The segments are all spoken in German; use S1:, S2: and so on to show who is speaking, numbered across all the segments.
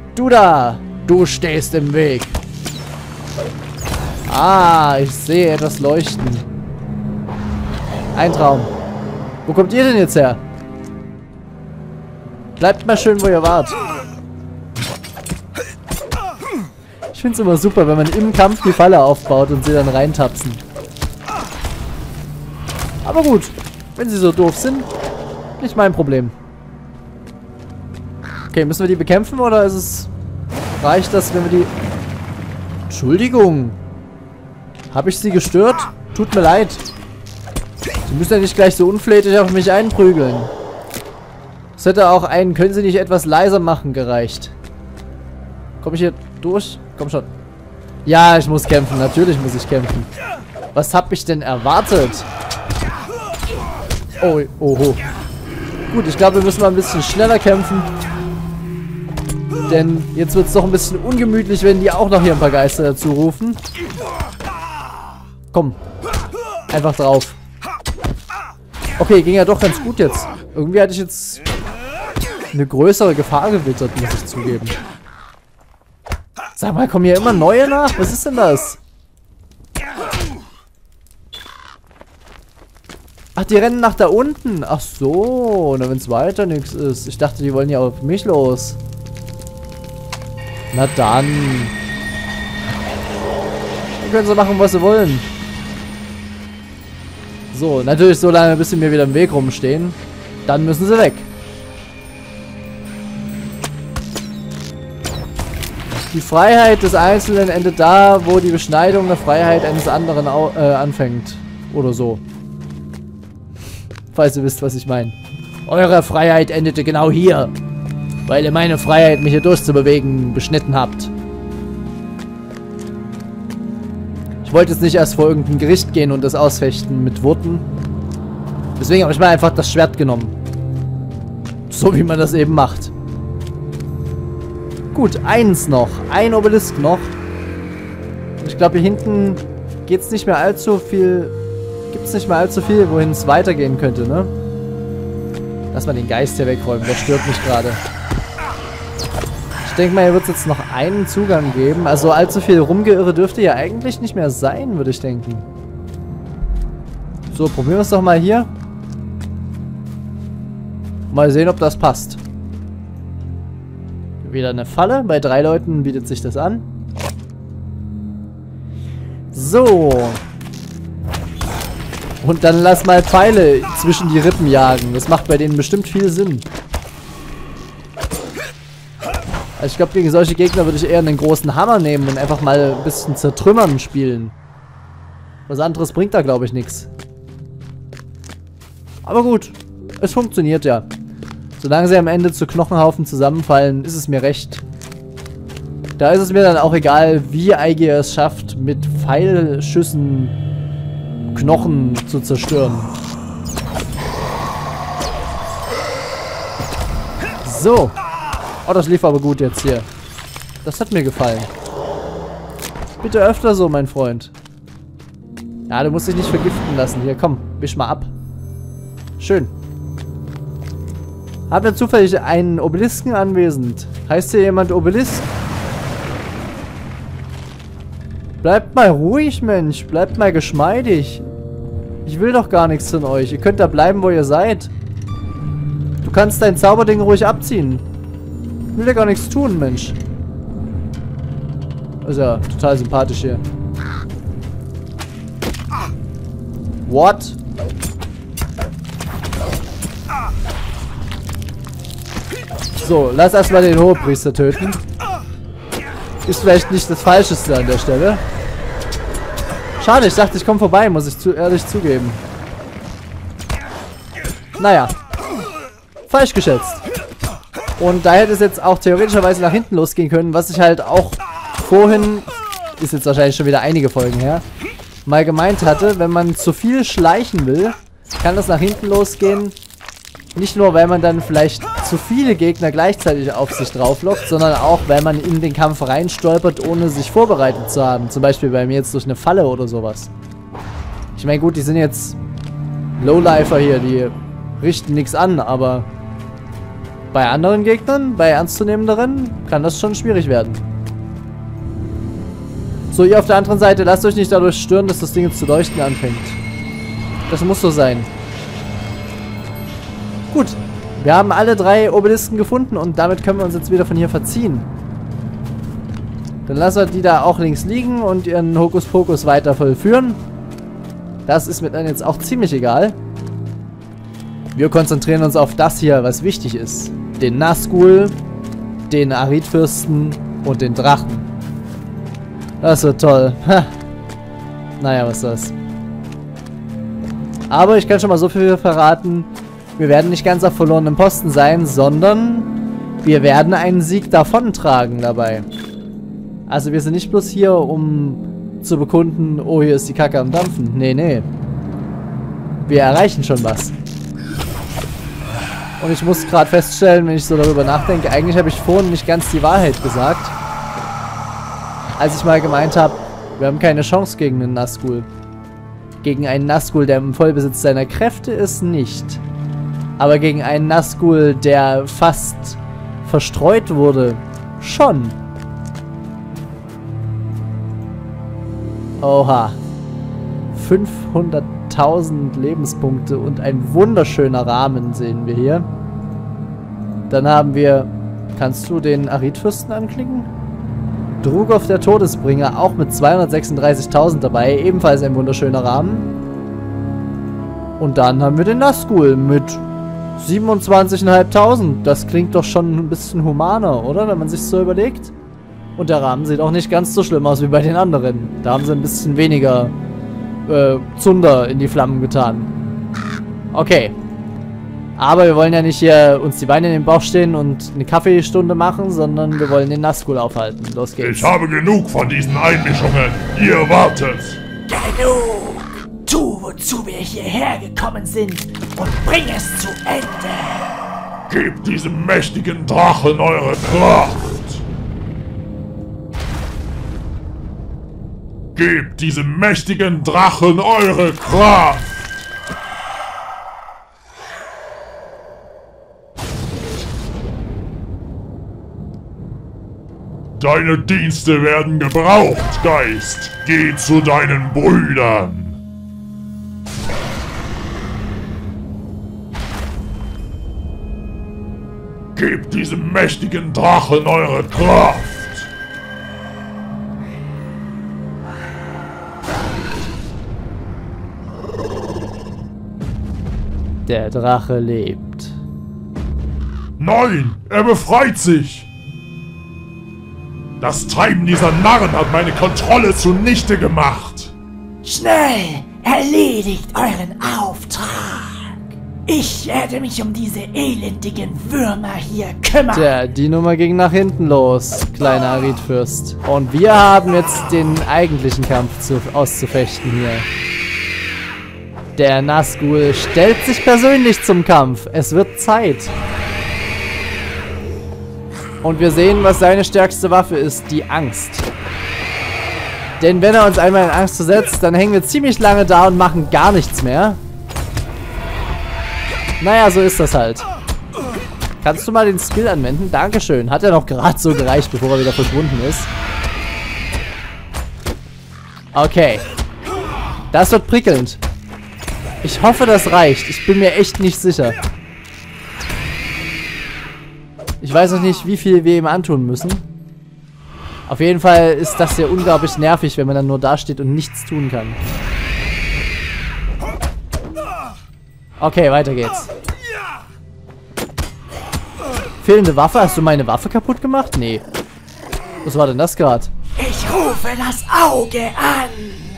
S1: Du da! Du stehst im Weg. Ah, ich sehe etwas leuchten. Ein Traum. Wo kommt ihr denn jetzt her? Bleibt mal schön, wo ihr wart. Ich finde es immer super, wenn man im Kampf die Falle aufbaut und sie dann reintapsen. Aber gut, wenn sie so doof sind, nicht mein Problem. Okay, müssen wir die bekämpfen oder reicht das, wenn wir die... Entschuldigung. Habe ich sie gestört? Tut mir leid. Sie müssen ja nicht gleich so unflätig auf mich einprügeln. Es hätte auch einen, können Sie nicht etwas leiser machen, gereicht. Komme ich hier durch? Komm schon. Ja, ich muss kämpfen. Natürlich muss ich kämpfen. Was habe ich denn erwartet? Oh, oho. Gut, ich glaube, wir müssen mal ein bisschen schneller kämpfen. Denn jetzt wird es doch ein bisschen ungemütlich, wenn die auch noch hier ein paar Geister dazu rufen. Komm. Einfach drauf. Okay, ging ja doch ganz gut jetzt. Irgendwie hatte ich jetzt eine größere Gefahr gewittert, muss ich zugeben. Sag mal, kommen hier immer neue nach? Was ist denn das? Ach, die rennen nach da unten. Ach so, na wenn es weiter nichts ist. Ich dachte, die wollen ja auf mich los. Na dann. Dann können sie machen, was sie wollen. So, natürlich so lange, bis sie mir wieder im Weg rumstehen. Dann müssen sie weg. Die Freiheit des Einzelnen endet da, wo die Beschneidung der Freiheit eines anderen anfängt. Oder so. Falls ihr wisst, was ich meine. Eure Freiheit endete genau hier. Weil ihr meine Freiheit, mich hier durchzubewegen, beschnitten habt. Ich wollte jetzt nicht erst vor irgendein Gericht gehen und das ausfechten mit Worten. Deswegen habe ich mal einfach das Schwert genommen. So wie man das eben macht. Gut, eins noch. Ein Obelisk noch. Ich glaube, hier hinten geht es nicht mehr allzu viel. Gibt es nicht mehr allzu viel, wohin es weitergehen könnte, ne? Lass mal den Geist hier wegräumen, der stört mich gerade. Ich denke mal, hier wird es jetzt noch einen Zugang geben. Also allzu viel Rumgeirre dürfte ja eigentlich nicht mehr sein, würde ich denken. So, probieren wir es doch mal hier. Mal sehen, ob das passt. Wieder eine Falle. Bei 3 Leuten bietet sich das an. So. Und dann lass mal Pfeile zwischen die Rippen jagen. Das macht bei denen bestimmt viel Sinn. Also ich glaube, gegen solche Gegner würde ich eher einen großen Hammer nehmen und einfach mal ein bisschen zertrümmern spielen. Was anderes bringt da, glaube ich, nichts. Aber gut, es funktioniert ja. Solange sie am Ende zu Knochenhaufen zusammenfallen, ist es mir recht. Da ist es mir dann auch egal, wie Eigier es schafft, mit Pfeilschüssen Knochen zu zerstören. So. Oh, das lief aber gut jetzt hier. Das hat mir gefallen. Bitte öfter so, mein Freund. Ja, du musst dich nicht vergiften lassen. Hier, komm, wisch mal ab. Schön. Haben wir zufällig einen Obelisken anwesend? Heißt hier jemand Obelisk? Bleibt mal ruhig, Mensch. Bleibt mal geschmeidig. Ich will doch gar nichts von euch. Ihr könnt da bleiben, wo ihr seid. Du kannst dein Zauberding ruhig abziehen. Ich will ja gar nichts tun, Mensch. Ist ja total sympathisch hier. What? So, lass erstmal den Hohepriester töten. Ist vielleicht nicht das Falscheste an der Stelle. Schade, ich dachte, ich komme vorbei, muss ich ehrlich zugeben. Naja. Falsch geschätzt. Und da hätte es jetzt auch theoretischerweise nach hinten losgehen können, was ich halt auch vorhin, ist jetzt wahrscheinlich schon wieder einige Folgen her, mal gemeint hatte, wenn man zu viel schleichen will, kann das nach hinten losgehen. Nicht nur, weil man dann vielleicht zu viele Gegner gleichzeitig auf sich drauflockt, sondern auch, weil man in den Kampf reinstolpert, ohne sich vorbereitet zu haben. Zum Beispiel bei mir jetzt durch eine Falle oder sowas. Ich meine, gut, die sind jetzt Lowlifer hier, die richten nichts an, aber Bei anderen Gegnern, bei ernstzunehmenderen, kann das schon schwierig werden. So, ihr auf der anderen Seite, lasst euch nicht dadurch stören, dass das Ding jetzt zu leuchten anfängt. Das muss so sein. Gut. Wir haben alle 3 Obelisken gefunden und damit können wir uns jetzt wieder von hier verziehen. Dann lassen wir die da auch links liegen und ihren Hokuspokus weiter vollführen. Das ist mir dann jetzt auch ziemlich egal. Wir konzentrieren uns auf das hier, was wichtig ist. Den Nazgul, den Aridfürsten und den Drachen. Das wird toll. Ha. Naja, was ist das? Aber ich kann schon mal so viel verraten. Wir werden nicht ganz auf verlorenem Posten sein, sondern wir werden einen Sieg davontragen dabei. Also wir sind nicht bloß hier, um zu bekunden, oh, hier ist die Kacke am Dampfen. Nee, nee. Wir erreichen schon was. Und ich muss gerade feststellen, wenn ich so darüber nachdenke, eigentlich habe ich vorhin nicht ganz die Wahrheit gesagt. Als ich mal gemeint habe, wir haben keine Chance gegen einen Nazgul. Gegen einen Nazgul, der im Vollbesitz seiner Kräfte ist, nicht. Aber gegen einen Nazgul, der fast verstreut wurde, schon. Oha. 500.000 Lebenspunkte und ein wunderschöner Rahmen sehen wir hier. Dann haben wir... Kannst du den Aridfürsten anklicken? Drugov der Todesbringer, auch mit 236.000 dabei. Ebenfalls ein wunderschöner Rahmen. Und dann haben wir den Nazgul mit 27.500. Das klingt doch schon ein bisschen humaner, oder? Wenn man sich so überlegt. Und der Rahmen sieht auch nicht ganz so schlimm aus wie bei den anderen. Da haben sie ein bisschen weniger Zunder in die Flammen getan. Okay. Aber wir wollen ja nicht hier uns die Beine in den Bauch stehen und eine Kaffeestunde machen, sondern wir wollen den Nazgul aufhalten. Los geht's.
S2: Ich habe genug von diesen Einmischungen. Ihr wartet.
S3: Genug! Tu, wozu wir hierher gekommen sind und bring es zu Ende!
S2: Gebt diesem mächtigen Drachen eure Kraft. Gebt diesem mächtigen Drachen eure Kraft. Deine Dienste werden gebraucht, Geist. Geh zu deinen Brüdern. Gebt diesem mächtigen Drachen eure Kraft.
S1: Der Drache lebt.
S2: Nein, er befreit sich. Das Treiben dieser Narren hat meine Kontrolle zunichte gemacht.
S3: Schnell! Erledigt euren Auftrag! Ich werde mich um diese elendigen Würmer hier kümmern!
S1: Tja, die Nummer ging nach hinten los, kleiner Aridfürst. Und wir haben jetzt den eigentlichen Kampf auszufechten hier. Der Nazgul stellt sich persönlich zum Kampf. Es wird Zeit. Und wir sehen, was seine stärkste Waffe ist, die Angst. Denn wenn er uns einmal in Angst versetzt, dann hängen wir ziemlich lange da und machen gar nichts mehr. Naja, so ist das halt. Kannst du mal den Skill anwenden? Dankeschön. Hat er noch gerade so gereicht, bevor er wieder verschwunden ist. Okay. Das wird prickelnd. Ich hoffe, das reicht. Ich bin mir echt nicht sicher. Ich weiß noch nicht, wie viel wir ihm antun müssen. Auf jeden Fall ist das hier unglaublich nervig, wenn man dann nur dasteht und nichts tun kann. Okay, weiter geht's. Fehlende Waffe? Hast du meine Waffe kaputt gemacht? Nee. Was war denn das gerade?
S3: Ich rufe das Auge an!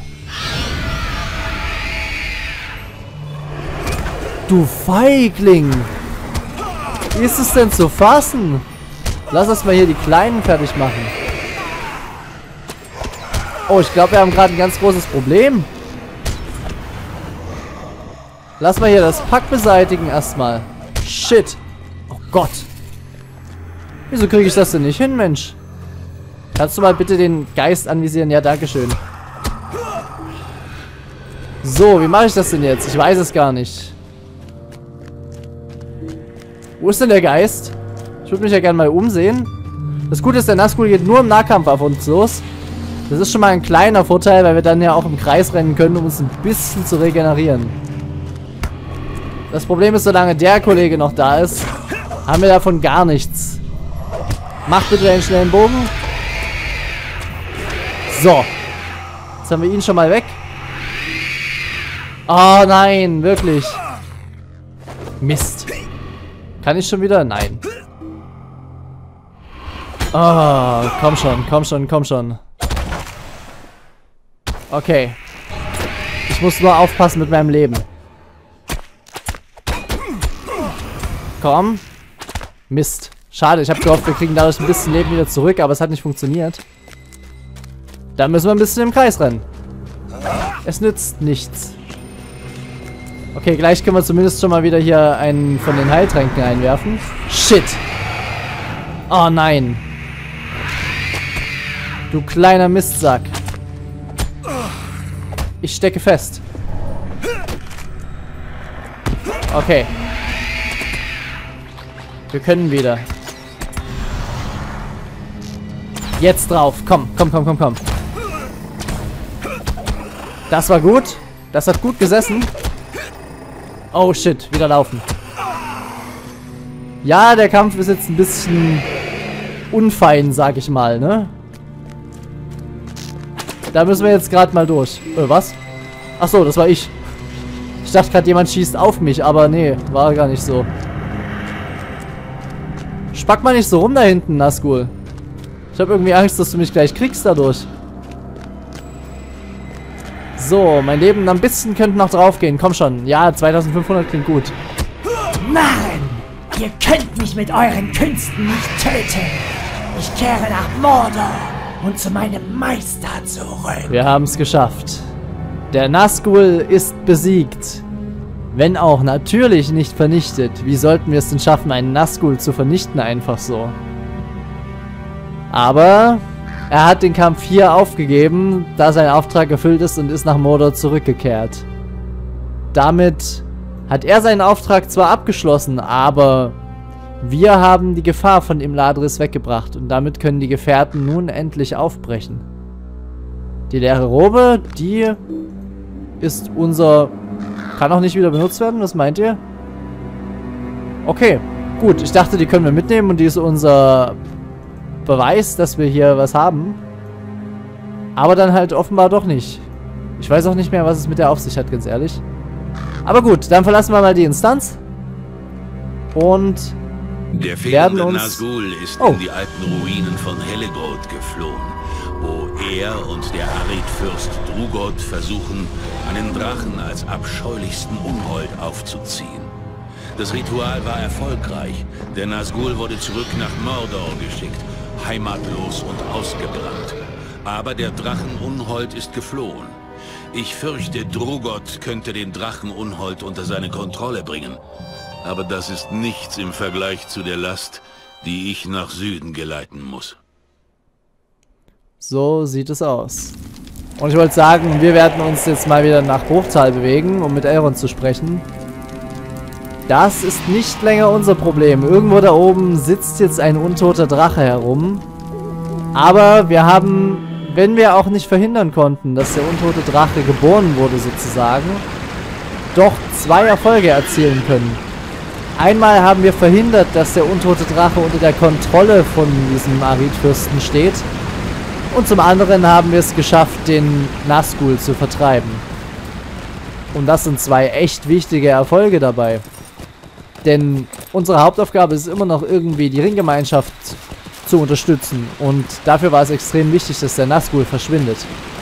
S1: Du Feigling! Wie ist es denn zu fassen? Lass uns mal hier die Kleinen fertig machen. Oh, ich glaube, wir haben gerade ein ganz großes Problem. Lass mal hier das Pack beseitigen erstmal. Shit. Oh Gott. Wieso kriege ich das denn nicht hin, Mensch? Kannst du mal bitte den Geist anvisieren? Ja, dankeschön. So, wie mache ich das denn jetzt? Ich weiß es gar nicht. Wo ist denn der Geist? Ich würde mich ja gerne mal umsehen. Das Gute ist, der Nazgul geht nur im Nahkampf auf uns los. Das ist schon mal ein kleiner Vorteil, weil wir dann ja auch im Kreis rennen können, um uns ein bisschen zu regenerieren. Das Problem ist, solange der Kollege noch da ist, haben wir davon gar nichts. Mach bitte einen schnellen Bogen. So. Jetzt haben wir ihn schon mal weg. Oh nein, wirklich. Mist. Kann ich schon wieder? Nein. Oh, komm schon, komm schon, komm schon. Okay. Ich muss nur aufpassen mit meinem Leben. Komm. Mist. Schade, ich habe gehofft, wir kriegen dadurch ein bisschen Leben wieder zurück, aber es hat nicht funktioniert. Da müssen wir ein bisschen im Kreis rennen. Es nützt nichts. Okay, gleich können wir zumindest schon mal wieder hier einen von den Heiltränken einwerfen. Shit. Oh nein. Du kleiner Mistsack. Ich stecke fest. Okay. Wir können wieder. Jetzt drauf. Komm, komm, komm, komm, komm. Das war gut. Das hat gut gesessen. Oh shit, wieder laufen. Ja, der Kampf ist jetzt ein bisschen unfein, sag ich mal, ne? Da müssen wir jetzt gerade mal durch. Was? Achso, das war ich. Ich dachte gerade, jemand schießt auf mich, aber nee, war gar nicht so. Spack mal nicht so rum da hinten, Nazgul. Ich habe irgendwie Angst, dass du mich gleich kriegst dadurch. So, mein Leben ein bisschen könnte noch drauf gehen. Komm schon. Ja, 2500 klingt gut.
S3: Nein! Ihr könnt mich mit euren Künsten nicht töten! Ich kehre nach Mordor und zu meinem Meister zurück.
S1: Wir haben es geschafft. Der Nazgul ist besiegt. Wenn auch natürlich nicht vernichtet. Wie sollten wir es denn schaffen, einen Nazgul zu vernichten einfach so? Aber er hat den Kampf hier aufgegeben, da sein Auftrag erfüllt ist und ist nach Mordor zurückgekehrt. Damit hat er seinen Auftrag zwar abgeschlossen, aber wir haben die Gefahr von Imladris weggebracht und damit können die Gefährten nun endlich aufbrechen. Die leere Robe, die ist unser... Kann auch nicht wieder benutzt werden, was meint ihr? Okay, gut, ich dachte, die können wir mitnehmen und die ist unser Beweis, dass wir hier was haben. Aber dann halt offenbar doch nicht. Ich weiß auch nicht mehr, was es mit der auf sich hat, ganz ehrlich. Aber gut, dann verlassen wir mal die Instanz. Und
S4: der
S1: werden
S4: fehlende
S1: uns...
S4: Nazgul ist
S1: Oh.
S4: in die alten Ruinen von Hellegrod geflohen, wo er und der Arid-Fürst Drugot versuchen, einen Drachen als abscheulichsten Unhold aufzuziehen. Das Ritual war erfolgreich. Der Nazgul wurde zurück nach Mordor geschickt, heimatlos und ausgebrannt. Aber der Drachen-Unhold ist geflohen. Ich fürchte, Drugot könnte den Drachen-Unhold unter seine Kontrolle bringen. Aber das ist nichts im Vergleich zu der Last, die ich nach Süden geleiten muss.
S1: So sieht es aus. Und ich wollte sagen, wir werden uns jetzt mal wieder nach Hochtal bewegen, um mit Elrond zu sprechen. Das ist nicht länger unser Problem. Irgendwo da oben sitzt jetzt ein untoter Drache herum. Aber wir haben, wenn wir auch nicht verhindern konnten, dass der untote Drache geboren wurde sozusagen, doch 2 Erfolge erzielen können. Einmal haben wir verhindert, dass der untote Drache unter der Kontrolle von diesem Arid-Fürsten steht. Und zum anderen haben wir es geschafft, den Nazgul zu vertreiben. Und das sind 2 echt wichtige Erfolge dabei. Denn unsere Hauptaufgabe ist immer noch irgendwie die Ringgemeinschaft zu unterstützen. Und dafür war es extrem wichtig, dass der Nazgul verschwindet.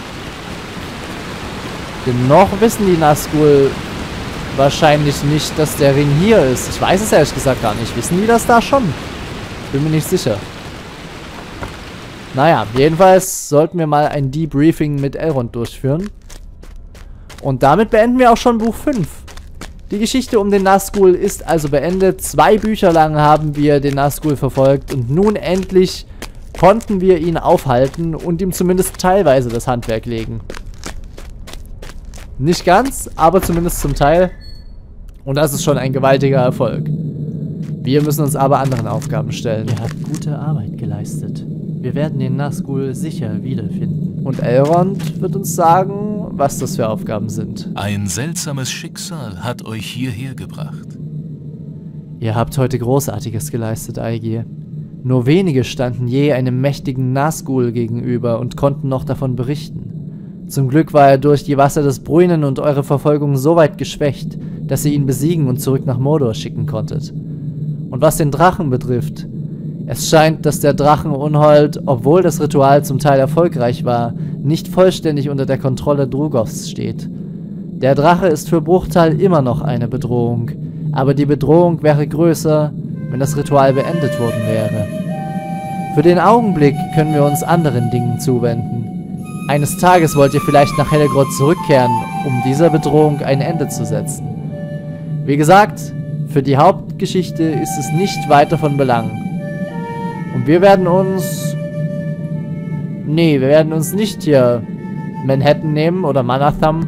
S1: Denn noch wissen die Nazgul wahrscheinlich nicht, dass der Ring hier ist. Ich weiß es ehrlich gesagt gar nicht. Wissen die das da schon? Bin mir nicht sicher. Naja, jedenfalls sollten wir mal ein Debriefing mit Elrond durchführen. Und damit beenden wir auch schon Buch 5. Die Geschichte um den Nazgul ist also beendet. 2 Bücher lang haben wir den Nazgul verfolgt und nun endlich konnten wir ihn aufhalten und ihm zumindest teilweise das Handwerk legen. Nicht ganz, aber zumindest zum Teil. Und das ist schon ein gewaltiger Erfolg. Wir müssen uns aber anderen Aufgaben stellen. Ihr habt gute Arbeit geleistet. Wir werden den Nazgul sicher wiederfinden. Und Elrond wird uns sagen, was das für Aufgaben sind.
S5: Ein seltsames Schicksal hat euch hierher gebracht.
S1: Ihr habt heute Großartiges geleistet, Aegir. Nur wenige standen je einem mächtigen Nazgul gegenüber und konnten noch davon berichten. Zum Glück war er durch die Wasser des Bruinen und eure Verfolgung so weit geschwächt, dass ihr ihn besiegen und zurück nach Mordor schicken konntet. Und was den Drachen betrifft, es scheint, dass der Drachen Unhold, obwohl das Ritual zum Teil erfolgreich war, nicht vollständig unter der Kontrolle Drugoths steht. Der Drache ist für Bruchtal immer noch eine Bedrohung, aber die Bedrohung wäre größer, wenn das Ritual beendet worden wäre. Für den Augenblick können wir uns anderen Dingen zuwenden. Eines Tages wollt ihr vielleicht nach Helegrod zurückkehren, um dieser Bedrohung ein Ende zu setzen. Wie gesagt, für die Hauptgeschichte ist es nicht weiter von Belang. Und wir werden uns... Nee, wir werden uns nicht hier Manhattan nehmen oder Manatham.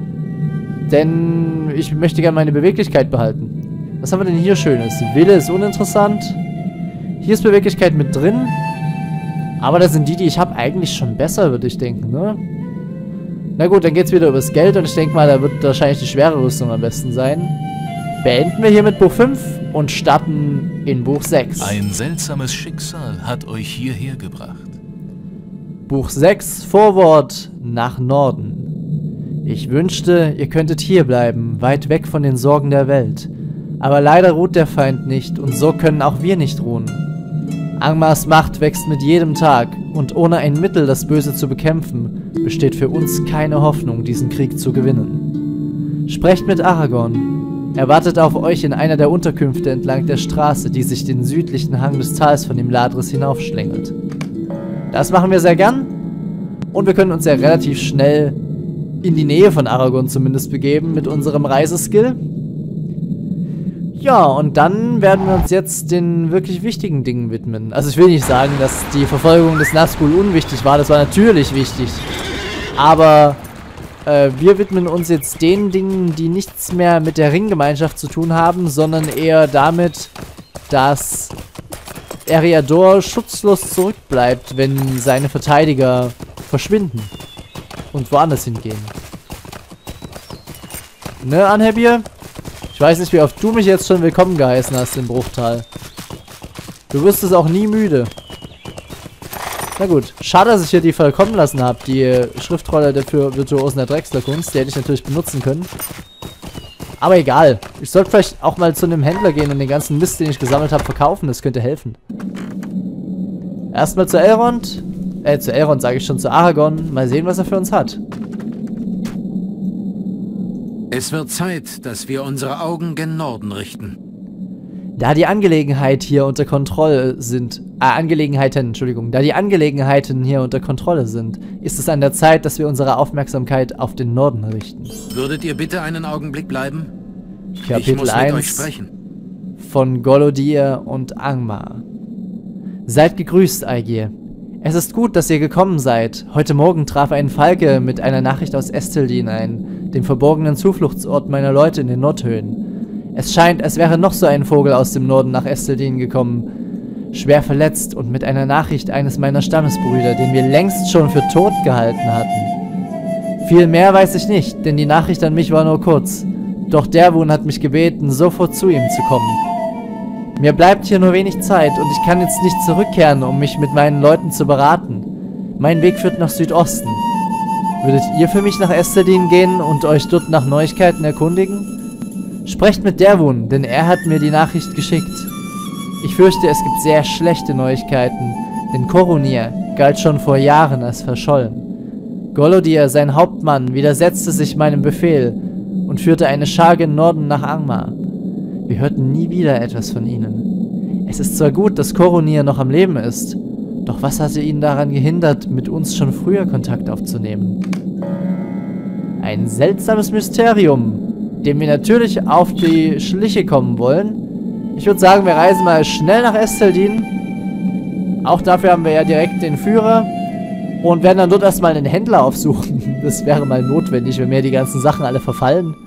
S1: Denn ich möchte gerne meine Beweglichkeit behalten. Was haben wir denn hier Schönes? Wille ist uninteressant. Hier ist Beweglichkeit mit drin. Aber das sind die ich habe, eigentlich schon besser, würde ich denken, ne? Na gut, dann geht's wieder übers Geld und ich denke mal, da wird wahrscheinlich die schwere Rüstung am besten sein. Beenden wir hier mit Buch 5 und starten in Buch 6.
S5: Ein seltsames Schicksal hat euch hierher gebracht.
S1: Buch 6, Vorwort nach Norden. Ich wünschte, ihr könntet hier bleiben, weit weg von den Sorgen der Welt. Aber leider ruht der Feind nicht und so können auch wir nicht ruhen. Angmars Macht wächst mit jedem Tag und ohne ein Mittel, das Böse zu bekämpfen, besteht für uns keine Hoffnung, diesen Krieg zu gewinnen. Sprecht mit Aragorn. Er wartet auf euch in einer der Unterkünfte entlang der Straße, die sich den südlichen Hang des Tals von dem Ladris hinaufschlängelt. Das machen wir sehr gern. Und wir können uns ja relativ schnell in die Nähe von Aragorn zumindest begeben mit unserem Reiseskill. Ja, und dann werden wir uns jetzt den wirklich wichtigen Dingen widmen. Also ich will nicht sagen, dass die Verfolgung des Nazgul unwichtig war. Das war natürlich wichtig. Aber wir widmen uns jetzt den Dingen, die nichts mehr mit der Ringgemeinschaft zu tun haben, sondern eher damit, dass Eriador schutzlos zurückbleibt, wenn seine Verteidiger verschwinden und woanders hingehen. Ne, Anhebir? Ich weiß nicht, wie oft du mich jetzt schon willkommen geheißen hast im Bruchtal. Du wirst es auch nie müde. Na gut, schade, dass ich hier die verkommen lassen habe, die Schriftrolle für Virtuosen der Drechslerkunst. Die hätte ich natürlich benutzen können. Aber egal. Ich sollte vielleicht auch mal zu einem Händler gehen und den ganzen Mist, den ich gesammelt habe, verkaufen. Das könnte helfen. Erstmal zu Elrond. Zu Elrond sage ich schon, zu Aragorn. Mal sehen, was er für uns hat.
S6: Es wird Zeit, dass wir unsere Augen gen Norden richten.
S1: Da die Angelegenheiten hier unter Kontrolle sind, da die Angelegenheiten hier unter Kontrolle sind, ist es an der Zeit, dass wir unsere Aufmerksamkeit auf den Norden richten.
S6: Würdet ihr bitte einen Augenblick bleiben?
S1: Kapitel
S6: ich muss
S1: 1
S6: mit euch sprechen.
S1: von Golodir und Angmar. Seid gegrüßt, Aegir. Es ist gut, dass ihr gekommen seid. Heute Morgen traf ein Falke mit einer Nachricht aus Estelin ein, dem verborgenen Zufluchtsort meiner Leute in den Nordhöhen. Es scheint, als wäre noch so ein Vogel aus dem Norden nach Estelin gekommen, schwer verletzt und mit einer Nachricht eines meiner Stammesbrüder, den wir längst schon für tot gehalten hatten. Viel mehr weiß ich nicht, denn die Nachricht an mich war nur kurz. Doch Derwun hat mich gebeten, sofort zu ihm zu kommen. Mir bleibt hier nur wenig Zeit und ich kann jetzt nicht zurückkehren, um mich mit meinen Leuten zu beraten. Mein Weg führt nach Südosten. Würdet ihr für mich nach Estelin gehen und euch dort nach Neuigkeiten erkundigen? Sprecht mit Derwun, denn er hat mir die Nachricht geschickt. Ich fürchte, es gibt sehr schlechte Neuigkeiten, denn Corunir galt schon vor Jahren als verschollen. Golodir, sein Hauptmann, widersetzte sich meinem Befehl und führte eine Schar gen Norden nach Angmar. Wir hörten nie wieder etwas von ihnen. Es ist zwar gut, dass Corunir noch am Leben ist, doch was hatte ihn daran gehindert, mit uns schon früher Kontakt aufzunehmen? Ein seltsames Mysterium, dem wir natürlich auf die Schliche kommen wollen. Ich würde sagen, wir reisen mal schnell nach Estelin. Auch dafür haben wir ja direkt den Führer. Und werden dann dort erstmal einen Händler aufsuchen. Das wäre mal notwendig, wenn mir die ganzen Sachen alle verfallen.